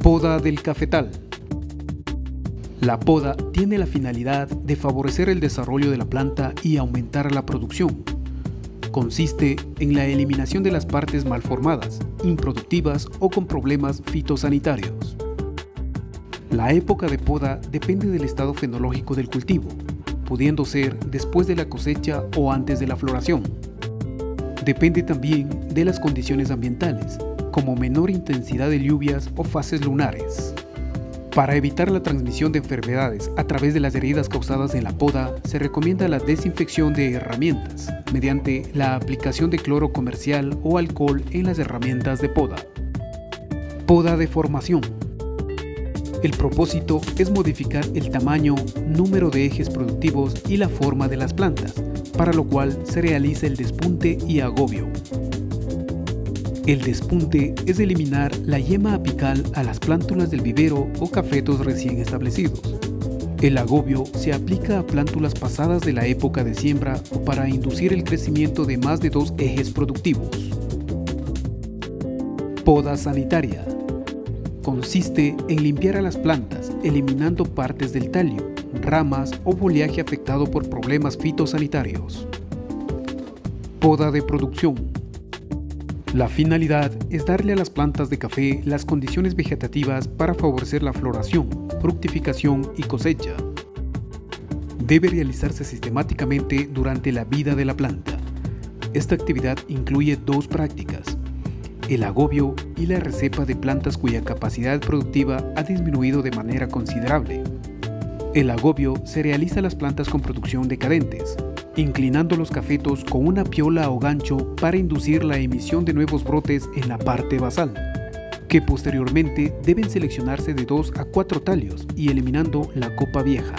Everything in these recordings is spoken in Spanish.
Poda del cafetal. La poda tiene la finalidad de favorecer el desarrollo de la planta y aumentar la producción. Consiste en la eliminación de las partes malformadas, improductivas o con problemas fitosanitarios. La época de poda depende del estado fenológico del cultivo, pudiendo ser después de la cosecha o antes de la floración. Depende también de las condiciones ambientales, como menor intensidad de lluvias o fases lunares. Para evitar la transmisión de enfermedades a través de las heridas causadas en la poda, se recomienda la desinfección de herramientas mediante la aplicación de cloro comercial o alcohol en las herramientas de poda. Poda de formación. El propósito es modificar el tamaño, número de ejes productivos y la forma de las plantas, para lo cual se realiza el despunte y agobio. El despunte es eliminar la yema apical a las plántulas del vivero o cafetos recién establecidos. El agobio se aplica a plántulas pasadas de la época de siembra o para inducir el crecimiento de más de 2 ejes productivos. Poda sanitaria. Consiste en limpiar a las plantas, eliminando partes del tallo, ramas o follaje afectado por problemas fitosanitarios. Poda de producción. La finalidad es darle a las plantas de café las condiciones vegetativas para favorecer la floración, fructificación y cosecha. Debe realizarse sistemáticamente durante la vida de la planta. Esta actividad incluye 2 prácticas: el agobio y la recepa de plantas cuya capacidad productiva ha disminuido de manera considerable. El agobio se realiza a las plantas con producción decadentes, inclinando los cafetos con una piola o gancho para inducir la emisión de nuevos brotes en la parte basal, que posteriormente deben seleccionarse de 2 a 4 tallos y eliminando la copa vieja.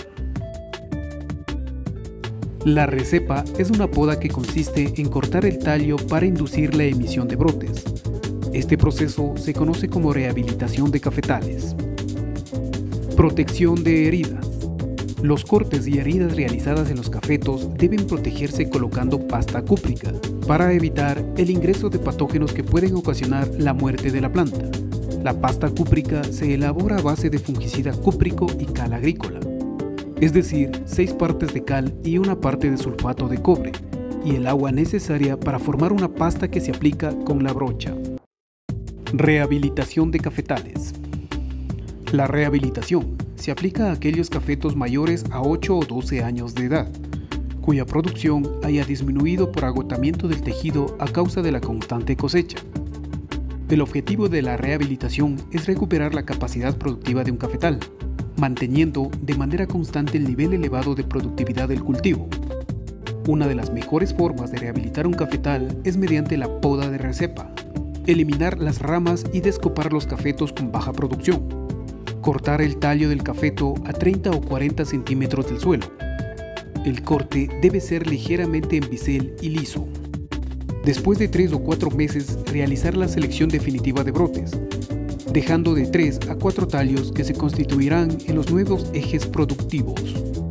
La recepa es una poda que consiste en cortar el tallo para inducir la emisión de brotes. Este proceso se conoce como rehabilitación de cafetales. Protección de heridas. Los cortes y heridas realizadas en los cafetos deben protegerse colocando pasta cúprica para evitar el ingreso de patógenos que pueden ocasionar la muerte de la planta. La pasta cúprica se elabora a base de fungicida cúprico y cal agrícola, es decir, 6 partes de cal y 1 parte de sulfato de cobre, y el agua necesaria para formar una pasta que se aplica con la brocha. Rehabilitación de cafetales. La rehabilitación se aplica a aquellos cafetos mayores a 8 o 12 años de edad, cuya producción haya disminuido por agotamiento del tejido a causa de la constante cosecha. El objetivo de la rehabilitación es recuperar la capacidad productiva de un cafetal, manteniendo de manera constante el nivel elevado de productividad del cultivo. Una de las mejores formas de rehabilitar un cafetal es mediante la poda de recepa, eliminar las ramas y descopar los cafetos con baja producción. Cortar el tallo del cafeto a 30 o 40 centímetros del suelo. El corte debe ser ligeramente en bisel y liso. Después de 3 o 4 meses, realizar la selección definitiva de brotes, dejando de 3 a 4 tallos que se constituirán en los nuevos ejes productivos.